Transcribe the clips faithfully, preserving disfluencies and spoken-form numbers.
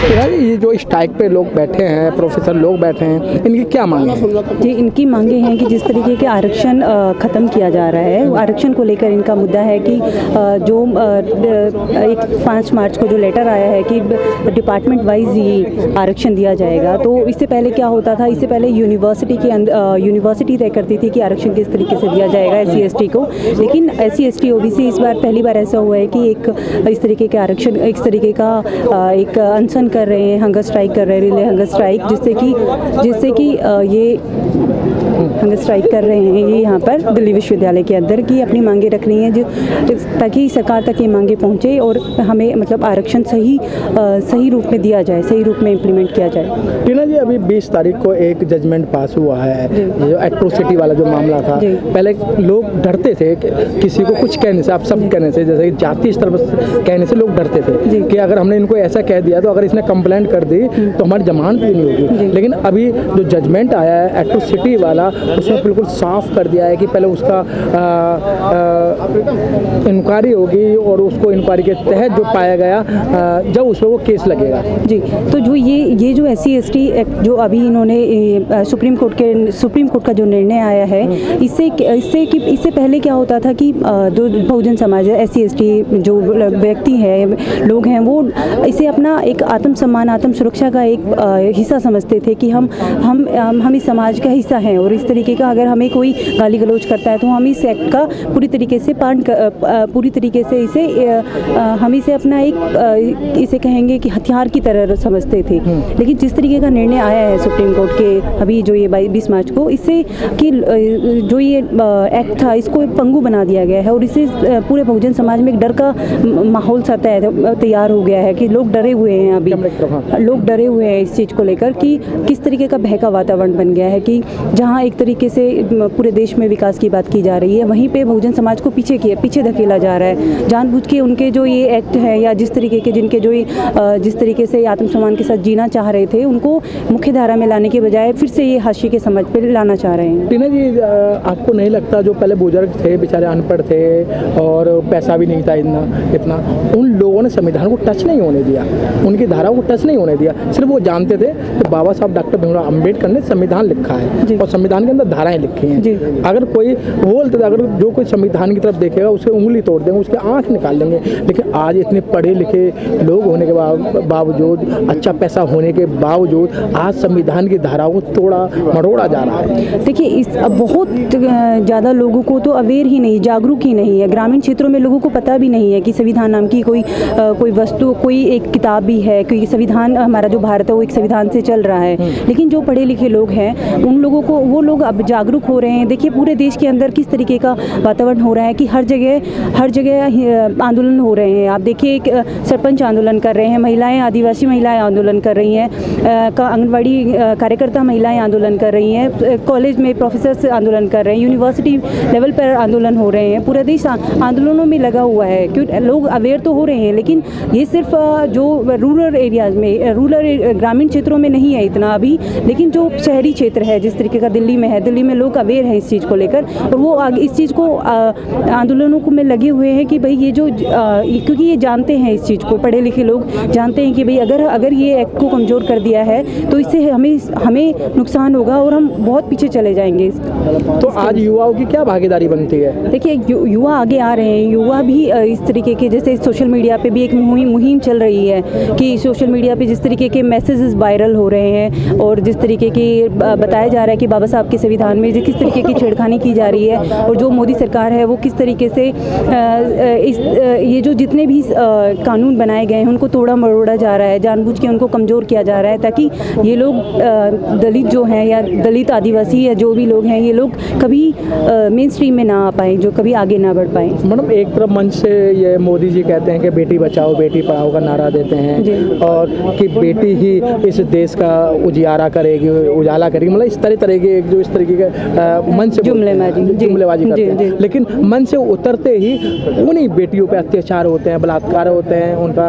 ये जो स्ट्राइक पे लोग बैठे हैं, प्रोफेसर लोग बैठे हैं, इनकी क्या मांग है? जी, इनकी मांगे हैं कि जिस तरीके के आरक्षण ख़त्म किया जा रहा है, आरक्षण को लेकर इनका मुद्दा है कि जो एक पाँच मार्च को जो लेटर आया है कि डिपार्टमेंट वाइज ही आरक्षण दिया जाएगा, तो इससे पहले क्या होता था, इससे पहले यूनिवर्सिटी के अंदर यूनिवर्सिटी तय करती थी कि आरक्षण किस तरीके से दिया जाएगा एस सी एस टी को, लेकिन S C S T O B C इस बार पहली बार ऐसा हुआ है कि एक इस तरीके के आरक्षण इस तरीके का एक अनशन कर रहे हैं, हंगर स्ट्राइक कर रहे हैं, रिले हंगर स्ट्राइक, जिससे कि जिससे कि ये हंगर स्ट्राइक कर रहे हैं ये यहाँ पर दिल्ली विश्वविद्यालय के अंदर की अपनी मांगे रख रही हैं, जो ताकि सरकार तक ये मांगे पहुँचे और हमें मतलब आरक्षण सही आ, सही रूप में दिया जाए, सही रूप में इम्प्लीमेंट किया जाए। टीना जी, अभी बीस तारीख को एक जजमेंट पास हुआ है, जो एट्रोसिटी वाला जो मामला था, पहले लोग डरते थे किसी को कुछ कहने से, आप सब कहने से, जैसे जाति स्तर पर कहने से लोग डरते थे कि अगर हमने इनको ऐसा कह दिया तो अगर इसने कंप्लेंट कर दी तो हमारी जमानत भी नहीं होगी। लेकिन अभी जो जजमेंट आया है एट्रोसिटी वाला, उसने बिल्कुल साफ कर दिया है कि पहले उसका इंक्वायरी होगी और उसको इंक्वायरी के तहत जो पाया गया आ, जब उस पर वो केस लगेगा। जी, तो जो ये ये जो S C S T act जो अभी इन्होंने सुप्रीम कोर्ट के सुप्रीम कोर्ट का जो निर्णय आया है, इससे इससे कि इससे पहले क्या होता था कि जो बहुजन समाज है, एस सी एस टी जो व्यक्ति है, लोग हैं, वो इसे अपना एक आत्मसम्मान, आत्म सुरक्षा का एक हिस्सा समझते थे कि हम हम हम इस समाज का हिस्सा हैं और इस तरीके का अगर हमें कोई गाली गलौज करता है तो हम इस एक्ट का पूरी तरीके से पालन पूरी तरीके से इसे हम इसे अपना एक इसे कहेंगे कि हथियार की तरह समझते थे। लेकिन जिस तरीके का निर्णय आया है सुप्रीम कोर्ट के अभी जो ये बीस मार्च को, इससे कि जो ये एक्ट था इसको एक पंगु बना दिया गया है और इससे पूरे बहुजन समाज में एक डर का माहौल सा तैयार हो गया है कि लोग डरे हुए हैं, अभी लोग डरे हुए हैं इस चीज़ को लेकर कि किस तरीके का भय का वातावरण बन गया है कि जहाँ एक तरीके से पूरे देश में विकास की बात की जा रही है, वहीं पे बहुजन समाज को पीछे किए पीछे धकेला जा रहा है जानबूझ के। उनके जो ये एक्ट है या जिस तरीके के जिनके जो जिस तरीके से आत्मसम्मान के साथ जीना चाह रहे थे, उनको मुख्य धारा में लाने के बजाय फिर से ये हाशिए के समझ पे लाना चाह रहे हैं। टीना जी, आपको नहीं लगता जो पहले बुजुर्ग थे, बेचारे अनपढ़ थे और पैसा भी नहीं था इतना इतना उन लोगों ने संविधान को टच नहीं होने दिया, उनकी धाराओं को टच नहीं होने दिया? सिर्फ वो जानते थे कि बाबा साहब डॉक्टर भीमराव अम्बेडकर ने संविधान लिखा है और संविधान के अंदर धाराएं लिखी हैं। अगर कोई बोलते थे, अगर जो कोई संविधान की तरफ देखेगा उसके उंगली तोड़ देंगे, उसके आंख निकाल लेंगे। लेकिन आज इतने पढ़े लिखे लोग होने के बावजूद, अच्छा पैसा होने के बावजूद, आज संविधान की धाराओं को तोड़ा मरोड़ा जा रहा है। देखिए, इस बहुत ज़्यादा लोगों को तो अवेयर ही नहीं, जागरूक ही नहीं है। ग्रामीण क्षेत्रों में लोगों को पता भी नहीं है कि संविधान नाम की कोई आ, कोई वस्तु, कोई एक किताब भी है, क्योंकि संविधान हमारा जो भारत है वो एक संविधान से चल रहा है। लेकिन जो पढ़े लिखे लोग हैं उन लोगों को, वो लोग अब जागरूक हो रहे हैं। देखिए पूरे देश के अंदर किस तरीके का वातावरण हो रहा है कि हर जगह हर जगह आंदोलन हो रहे हैं। आप देखिए, एक सरपंच आंदोलन कर रहे हैं, महिलाएं, आदिवासी महिलाएं आंदोलन कर रही हैं, आंगनबाड़ी कार्यकर्ता महिलाएं आंदोलन कर रही हैं, कॉलेज में प्रोफेसर आंदोलन कर रहे हैं, यूनिवर्सिटी लेवल पर आंदोलन हो रहे हैं। पूरा देश आंदोलनों में लगा हुआ है क्योंकि लोग अवेयर तो हो रहे हैं, लेकिन ये सिर्फ जो रूरल एरियाज में, रूरल ग्रामीण क्षेत्रों में नहीं है इतना अभी, लेकिन जो शहरी क्षेत्र है जिस तरीके का दिल्ली में है, दिल्ली में लोग अवेयर हैं इस चीज़ को लेकर और वो आगे इस चीज़ को आंदोलनों को में लगे हुए हैं कि भाई ये जो आ, क्योंकि ये जानते हैं, इस चीज़ को पढ़े लिखे लोग जानते हैं कि भाई अगर अगर ये एक्ट को कमज़ोर कर दिया है तो इससे हमें हमें नुकसान होगा और हम बहुत पीछे चले जाएंगे। तो आज युवाओं की क्या भागीदारी बनती है? देखिए, यु, युवा आगे आ रहे हैं, युवा भी इस तरीके के, जैसे सोशल मीडिया पे भी एक मुहिम मुहिम चल रही है कि सोशल मीडिया पे जिस तरीके के मैसेजेस वायरल हो रहे हैं और जिस तरीके की बताया जा रहा है कि बाबा साहब के संविधान में किस तरीके की छेड़खानी की जा रही है और जो मोदी सरकार है वो किस तरीके से इस ये जो जितने भी कानून बनाए गए हैं उनको तोड़ा मरोड़ा जा रहा है, जानबूझ के उनको कमज़ोर किया जा रहा है ताकि ये लोग दलित जो हैं या दलित आदिवासी या जो भी लोग हैं, ये लोग कभी मेन स्ट्रीम में ना आ पाएँ, जो कभी आगे ना बढ़ पाएँ। मैडम, एक तरफ मंच से ये मोदी जी कहते हैं कि बेटी बचाओ बेटी पढ़ाओ का नारा देते हैं और कि बेटी ही इस देश का उजियारा करेगी, उजाला करेगी, मतलब इस तरह तरह के जो इस तरीके के मन से जुमलेबाजी जुमलेबाजी करते हैं। लेकिन मन से उतरते ही उन्हीं बेटियों पे अत्याचार होते हैं, बलात्कार होते हैं, उनका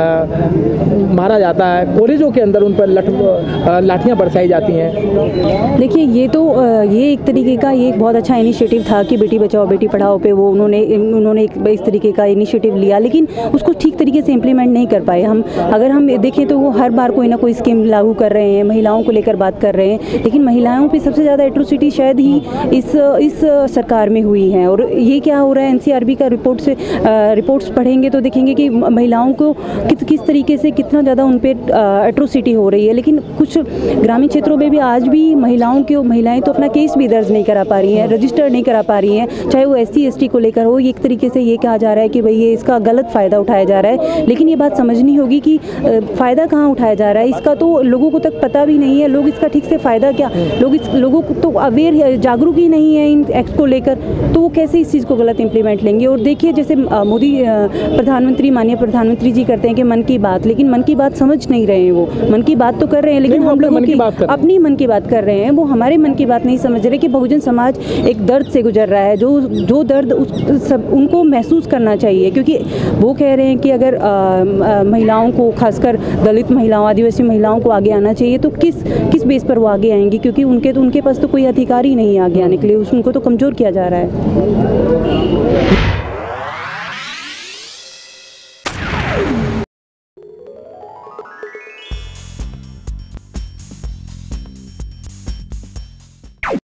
आ, मारा जाता है, कॉलेजों के अंदर उन पर लठ लाठियाँ बरसाई जाती हैं। देखिए, ये तो ये एक तरीके का ये एक बहुत अच्छा इनिशिएटिव था कि बेटी बचाओ बेटी पढ़ाओ पे वो उन्होंने उन्होंने एक इस तरीके का इनिशिएटिव लिया, लेकिन उसको ठीक तरीके से इम्प्लीमेंट नहीं कर पाए। हम अगर हम देखें तो वो हर बार कोई ना कोई स्कीम लागू कर रहे हैं, महिलाओं को लेकर बात कर रहे हैं, लेकिन महिलाओं पे सबसे ज़्यादा एट्रोसिटी शायद ही इस इस सरकार में हुई है। और ये क्या हो रहा है, एनसीआरबी का रिपोर्ट से रिपोर्ट्स पढ़ेंगे तो देखेंगे कि महिलाओं को किस किस तरीके से कितना ज़्यादा उन पर एट्रोसिटी हो रही है। लेकिन कुछ ग्रामीण क्षेत्रों में भी आज भी महिलाओं की महिलाएं तो अपना केस भी दर्ज नहीं करा पा रही हैं, रजिस्टर नहीं करा पा रही हैं, चाहे वो एस सी एस टी को लेकर हो। एक तरीके से ये कहा जा रहा है कि भाई ये इसका गलत फ़ायदा उठाया जा रहा है, लेकिन ये बात समझनी होगी कि फ़ायदा कहाँ उठाया जा रहा है, इसका तो लोगों को तक पता भी नहीं है। लोग इसका ठीक से फ़ायदा क्या, लोग इस लोगों को तो अवेयर जागरूक ही नहीं है इन एक्ट को लेकर, तो वो कैसे इस चीज़ को गलत इंप्लीमेंट लेंगे। और देखिए जैसे मोदी प्रधानमंत्री माननीय प्रधानमंत्री जी करते हैं कि मन की बात, लेकिन मन की बात समझ नहीं रहे हैं। वो मन की बात तो कर रहे हैं, लेकिन हम लोगों की अपनी मन की बात कर रहे हैं, वो हमारे मन की बात नहीं समझ रहे कि बहुजन समाज एक दर्द से गुजर रहा है, जो जो दर्द उस सब उनको महसूस करना चाहिए। क्योंकि वो कह रहे हैं कि अगर आ, आ, महिलाओं को, खासकर दलित महिलाओं, आदिवासी महिलाओं को आगे आना चाहिए, तो किस किस बेस पर वो आगे आएंगी, क्योंकि उनके तो उनके पास तो कोई अधिकार ही नहीं है आगे आने के लिए, उनको तो कमज़ोर किया जा रहा है।